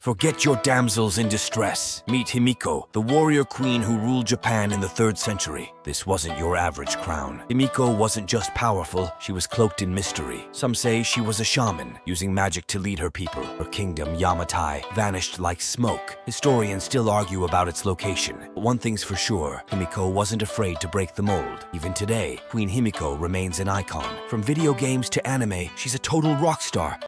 Forget your damsels in distress. Meet Himiko, the warrior queen who ruled Japan in the 3rd century. This wasn't your average crown. Himiko wasn't just powerful, she was cloaked in mystery. Some say she was a shaman, using magic to lead her people. Her kingdom, Yamatai, vanished like smoke. Historians still argue about its location. But one thing's for sure, Himiko wasn't afraid to break the mold. Even today, Queen Himiko remains an icon. From video games to anime, she's a total rock star.